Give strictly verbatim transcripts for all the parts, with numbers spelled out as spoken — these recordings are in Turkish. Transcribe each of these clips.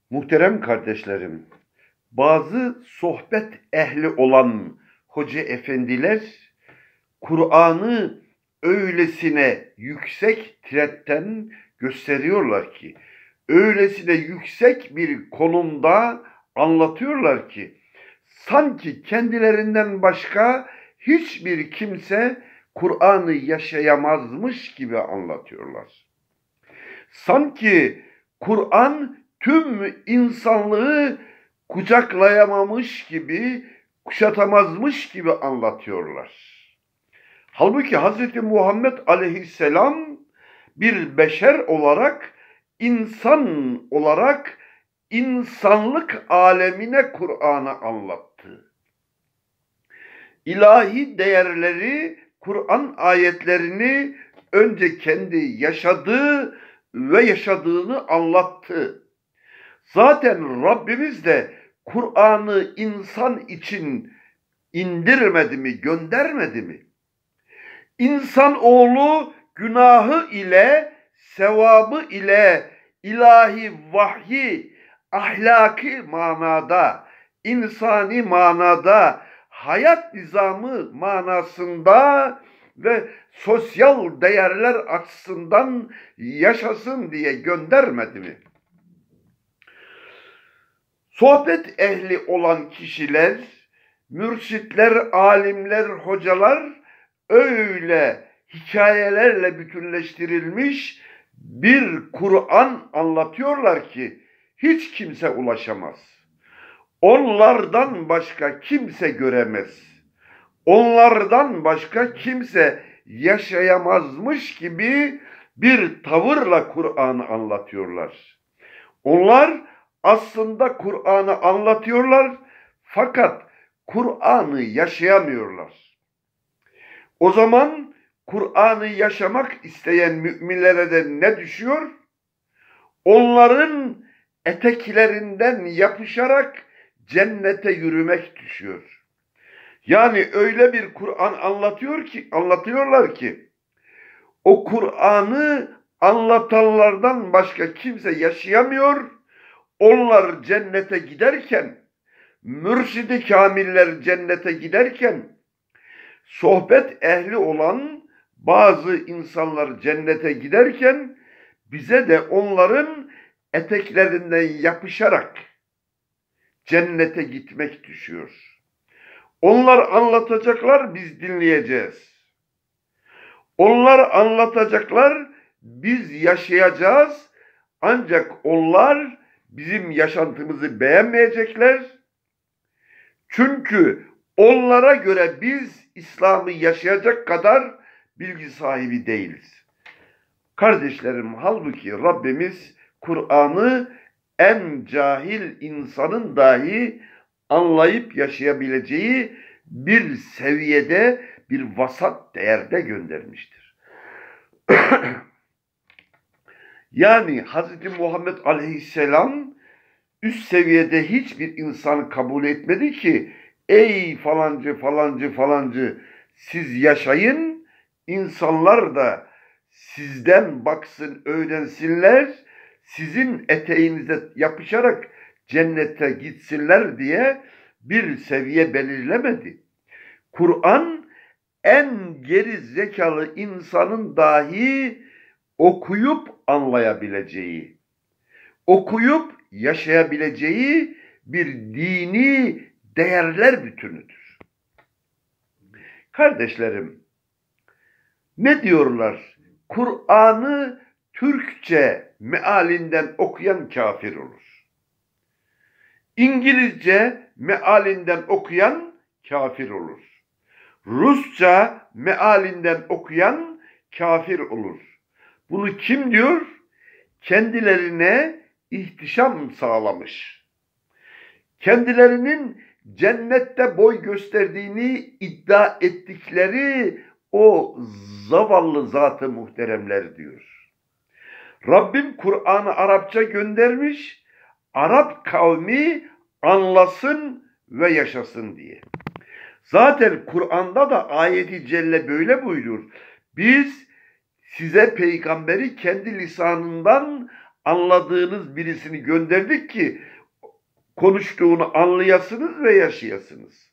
Muhterem kardeşlerim, bazı sohbet ehli olan hoca efendiler, Kur'an'ı öylesine yüksek tiretten gösteriyorlar ki, öylesine yüksek bir konumda anlatıyorlar ki, sanki kendilerinden başka hiçbir kimse Kur'an'ı yaşayamazmış gibi anlatıyorlar. Sanki Kur'an tüm insanlığı kucaklayamamış gibi, kuşatamazmış gibi anlatıyorlar. Halbuki Hz. Muhammed Aleyhisselam bir beşer olarak, insan olarak insanlık alemine Kur'an'ı anlattı. İlahi değerleri, Kur'an ayetlerini önce kendi yaşadığı ve yaşadığını anlattı. Zaten Rabbimiz de Kur'an'ı insan için indirmedi mi, göndermedi mi? İnsanoğlu günahı ile, sevabı ile, ilahi vahyi, ahlaki manada, insani manada, hayat nizamı manasında ve sosyal değerler açısından yaşasın diye göndermedi mi? Sohbet ehli olan kişiler, mürşitler, alimler, hocalar öyle hikayelerle bütünleştirilmiş bir Kur'an anlatıyorlar ki hiç kimse ulaşamaz. Onlardan başka kimse göremez. Onlardan başka kimse yaşayamazmış gibi bir tavırla Kur'an'ı anlatıyorlar. Onlar aslında Kur'an'ı anlatıyorlar fakat Kur'an'ı yaşayamıyorlar. O zaman Kur'an'ı yaşamak isteyen müminlere de ne düşüyor? Onların eteklerinden yapışarak cennete yürümek düşüyor. Yani öyle bir Kur'an anlatıyor ki, anlatıyorlar ki o Kur'an'ı anlatanlardan başka kimse yaşayamıyor. Onlar cennete giderken, mürşidi kamiller cennete giderken, sohbet ehli olan bazı insanlar cennete giderken, bize de onların eteklerinden yapışarak cennete gitmek düşüyor. Onlar anlatacaklar, biz dinleyeceğiz. Onlar anlatacaklar, biz yaşayacağız. Ancak onlar bizim yaşantımızı beğenmeyecekler. Çünkü onlara göre biz İslam'ı yaşayacak kadar bilgi sahibi değiliz. Kardeşlerim, halbuki Rabbimiz Kur'an'ı en cahil insanın dahi anlayıp yaşayabileceği bir seviyede, bir vasat değerde göndermiştir. Yani Hz. Muhammed Aleyhisselam üst seviyede hiçbir insan kabul etmedi ki ey falancı falancı falancı siz yaşayın, insanlar da sizden baksın, öğrensinler, sizin eteğinize yapışarak cennete gitsinler diye bir seviye belirlemedi. Kur'an en geri zekalı insanın dahi okuyup anlayabileceği, okuyup yaşayabileceği bir dini değerler bütünüdür. Kardeşlerim, ne diyorlar? Kur'an'ı Türkçe mealinden okuyan kafir olur. İngilizce mealinden okuyan kafir olur. Rusça mealinden okuyan kafir olur. Bunu kim diyor? Kendilerine ihtişam sağlamış. Kendilerinin cennette boy gösterdiğini iddia ettikleri o zavallı zat-ı muhteremler diyor. Rabbim Kur'an'ı Arapça göndermiş, Arap kavmi anlasın ve yaşasın diye. Zaten Kur'an'da da ayeti celle böyle buyurur. Biz size peygamberi kendi lisanından anladığınız birisini gönderdik ki konuştuğunu anlayasınız ve yaşayasınız.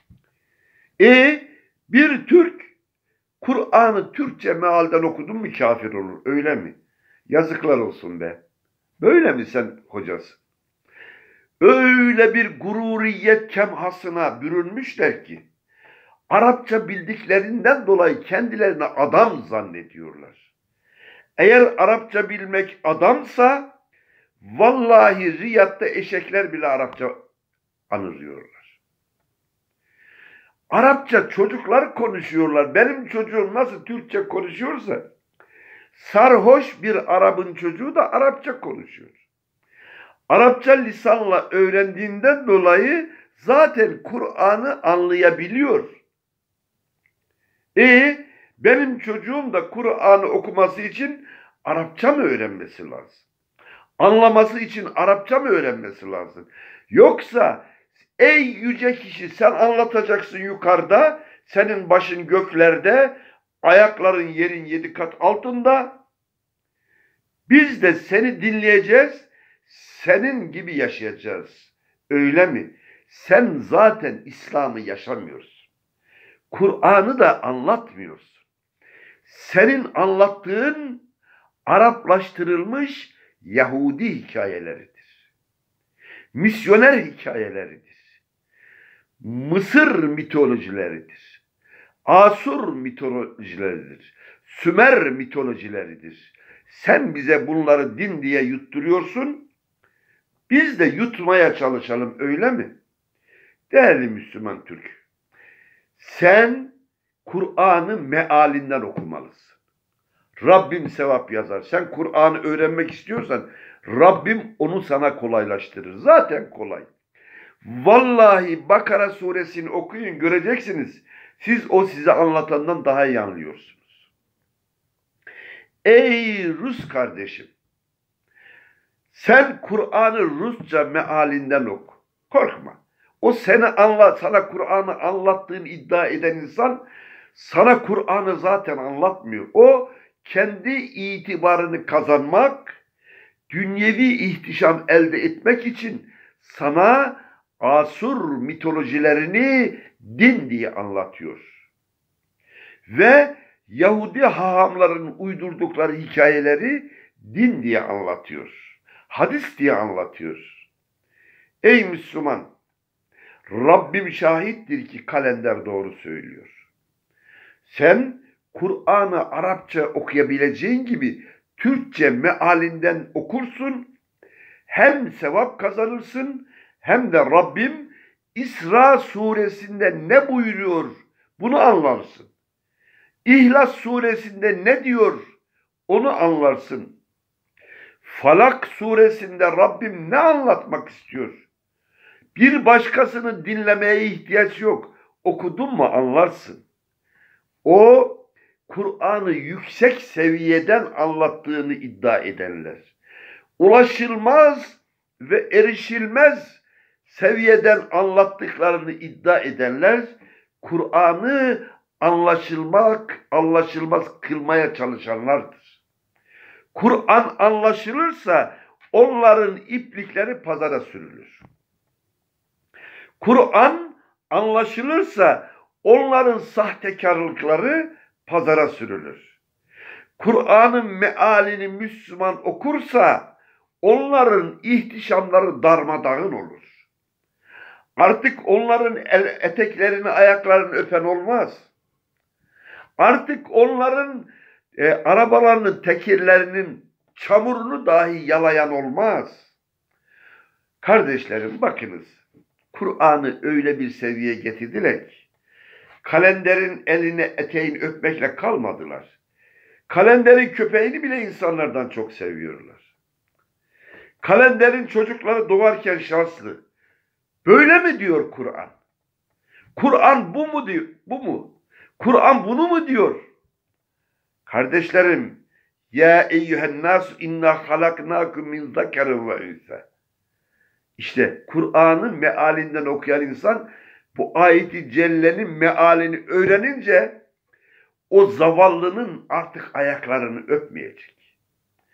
E bir Türk Kur'an'ı Türkçe mealden okudun mu kafir olur, öyle mi? Yazıklar olsun be. Böyle mi sen hocası? Öyle bir gururiyet kemhasına bürünmüşler ki Arapça bildiklerinden dolayı kendilerini adam zannediyorlar. Eğer Arapça bilmek adamsa vallahi Riyad'da eşekler bile Arapça anırıyorlar. Arapça çocuklar konuşuyorlar. Benim çocuğum nasıl Türkçe konuşuyorsa sarhoş bir Arap'ın çocuğu da Arapça konuşuyor. Arapça lisanla öğrendiğinden dolayı zaten Kur'an'ı anlayabiliyor. E benim çocuğum da Kur'an'ı okuması için Arapça mı öğrenmesi lazım? Anlaması için Arapça mı öğrenmesi lazım? Yoksa ey yüce kişi sen anlatacaksın yukarıda, senin başın göklerde, ayakların yerin yedi kat altında. Biz de seni dinleyeceğiz, senin gibi yaşayacağız. Öyle mi? Sen zaten İslam'ı yaşamıyorsun. Kur'an'ı da anlatmıyorsun. Senin anlattığın Araplaştırılmış Yahudi hikayeleridir. Misyoner hikayeleridir. Mısır mitolojileridir. Asur mitolojileridir. Sümer mitolojileridir. Sen bize bunları din diye yutturuyorsun. Biz de yutmaya çalışalım, öyle mi? Değerli Müslüman Türk, sen Kur'an'ı mealinden okumalısın. Rabbim sevap yazar. Sen Kur'an'ı öğrenmek istiyorsan Rabbim onu sana kolaylaştırır. Zaten kolay. Vallahi Bakara suresini okuyun, göreceksiniz. Siz o size anlatandan daha iyi anlıyorsunuz. Ey Rus kardeşim, sen Kur'an'ı Rusça mealinden oku. Korkma. O seni anlat, sana Kur'an'ı anlattığını iddia eden insan sana Kur'an'ı zaten anlatmıyor. O kendi itibarını kazanmak, dünyevi ihtişam elde etmek için sana Asur mitolojilerini din diye anlatıyor. Ve Yahudi hahamların uydurdukları hikayeleri din diye anlatıyor. Hadis diye anlatıyor. Ey Müslüman, Rabbim şahittir ki kalender doğru söylüyor. Sen Kur'an'ı Arapça okuyabileceğin gibi Türkçe mealinden okursun, hem sevap kazanırsın hem de Rabbim İsra suresinde ne buyuruyor bunu anlarsın. İhlas suresinde ne diyor onu anlarsın. Falak suresinde Rabbim ne anlatmak istiyor? Bir başkasını dinlemeye ihtiyaç yok. Okudun mu anlarsın. O Kur'an'ı yüksek seviyeden anlattığını iddia edenler. Ulaşılmaz ve erişilmez seviyeden anlattıklarını iddia edenler Kur'an'ı anlaşılmak, anlaşılmaz kılmaya çalışanlardır. Kur'an anlaşılırsa onların iplikleri pazara sürülür. Kur'an anlaşılırsa onların sahtekarlıkları pazara sürülür. Kur'an'ın mealini Müslüman okursa onların ihtişamları darmadağın olur. Artık onların el, eteklerini, ayaklarını öpen olmaz. Artık onların e, arabalarının tekerlerinin çamurunu dahi yalayan olmaz. Kardeşlerim bakınız, Kur'an'ı öyle bir seviyeye getirdiler ki, kalenderin eline eteğini öpmekle kalmadılar. Kalenderin köpeğini bile insanlardan çok seviyorlar. Kalenderin çocukları doğarken şanslı. Böyle mi diyor Kur'an? Kur'an bu mu diyor? Bu mu? Kur'an bunu mu diyor? Kardeşlerim, ya eyyühen nas inna halaknakum min zakarin ve unsa. İşte Kur'an'ın mealinden okuyan insan bu ayeti cellenin mealini öğrenince o zavallının artık ayaklarını öpmeyecek.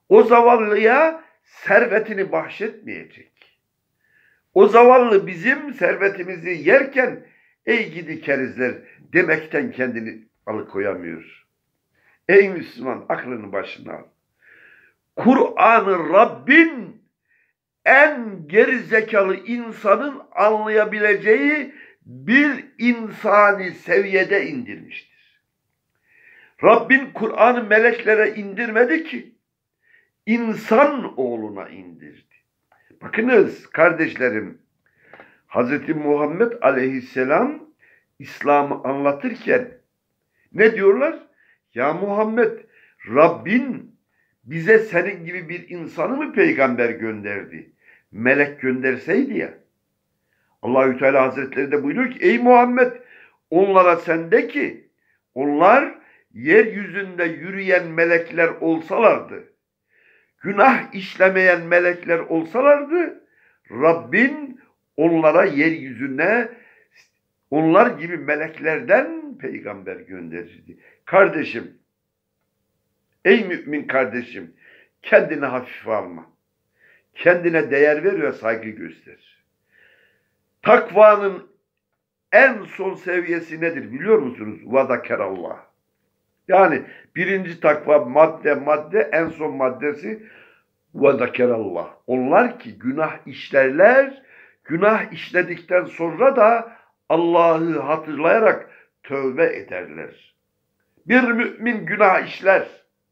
O zavallıya servetini bahşetmeyecek. O zavallı bizim servetimizi yerken ey gidi kerizler demekten kendini alıkoyamıyor. Ey Müslüman aklını başına al. Kur'an-ı Rabbin en gerizekalı insanın anlayabileceği bir insani seviyede indirmiştir. Rabbin Kur'an'ı meleklere indirmedi ki, insan oğluna indirdi. Bakınız kardeşlerim, Hazreti Muhammed Aleyhisselam İslam'ı anlatırken ne diyorlar? Ya Muhammed, Rabbin bize senin gibi bir insanı mı peygamber gönderdi? Melek gönderseydi ya. Allahü Teala Hazretleri de buyuruyor ki ey Muhammed onlara sen de ki onlar yeryüzünde yürüyen melekler olsalardı, günah işlemeyen melekler olsalardı Rabbin onlara yeryüzüne onlar gibi meleklerden peygamber gönderirdi. Kardeşim, ey mümin kardeşim, kendini hafife alma. Kendine değer ver ve saygı göster. Takvanın en son seviyesi nedir biliyor musunuz? Vadakerallah. Yani birinci takva madde madde en son maddesi vadakerallah. Onlar ki günah işlerler, günah işledikten sonra da Allah'ı hatırlayarak tövbe ederler. Bir mümin günah işler.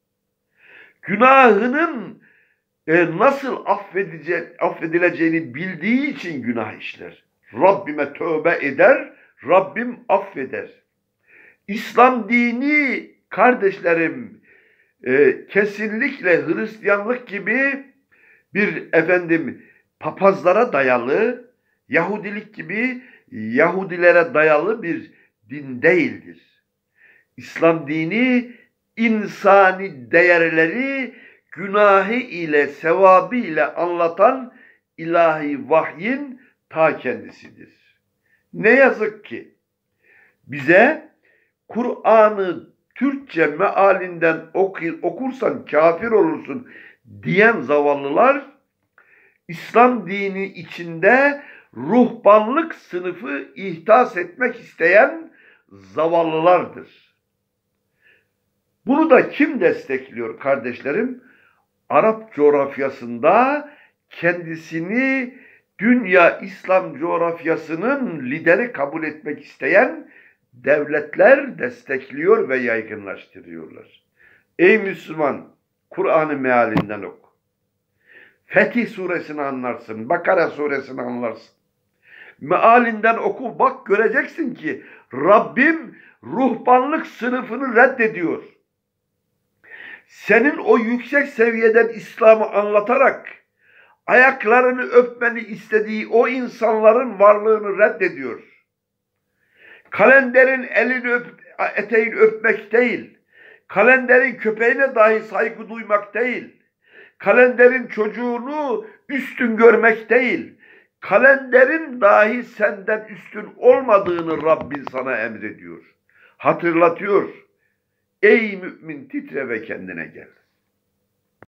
Günahının e, nasıl affedileceğini bildiği için günah işler. Rabbime tövbe eder, Rabbim affeder. İslam dini kardeşlerim e, kesinlikle Hristiyanlık gibi bir efendim papazlara dayalı, Yahudilik gibi Yahudilere dayalı bir din değildir. İslam dini insani değerleri günahı ile sevabı ile anlatan ilahi vahyin ta kendisidir. Ne yazık ki bize Kur'an'ı Türkçe mealinden okursan kafir olursun diyen zavallılar İslam dini içinde ruhbanlık sınıfı ihdas etmek isteyen zavallılardır. Bunu da kim destekliyor kardeşlerim? Arap coğrafyasında kendisini dünya İslam coğrafyasının lideri kabul etmek isteyen devletler destekliyor ve yaygınlaştırıyorlar. Ey Müslüman, Kur'an-ı mealinden oku. Fetih suresini anlarsın, Bakara suresini anlarsın. Mealinden oku, bak göreceksin ki Rabbim ruhbanlık sınıfını reddediyor. Senin o yüksek seviyeden İslam'ı anlatarak ayaklarını öpmeni istediği o insanların varlığını reddediyor. Kalenderin elini öp, eteğini öpmek değil, kalenderin köpeğine dahi saygı duymak değil, kalenderin çocuğunu üstün görmek değil, kalenderin dahi senden üstün olmadığını Rabbin sana emrediyor. Hatırlatıyor. Ey mümin titre ve kendine gel.